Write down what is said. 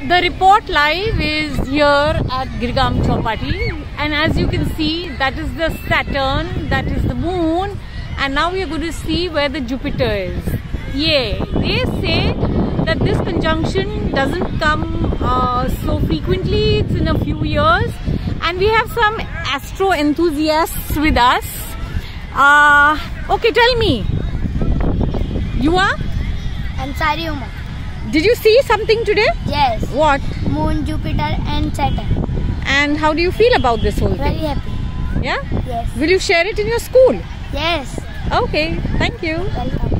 The report live is here at Girgaon Chowpatty, and as you can see, that is the Saturn, that is the moon, and now we are going to see where the Jupiter is. Yay! They say that this conjunction doesn't come so frequently, it's in a few years, and we have some astro enthusiasts with us. Okay, tell me, you are? Ansari Umar. Did you see something today? Yes. What? Moon, Jupiter and Saturn. And how do you feel about this whole Very thing? happy. Yeah? Yes. Will you share it in your school? Yes. Okay, thank you. Welcome.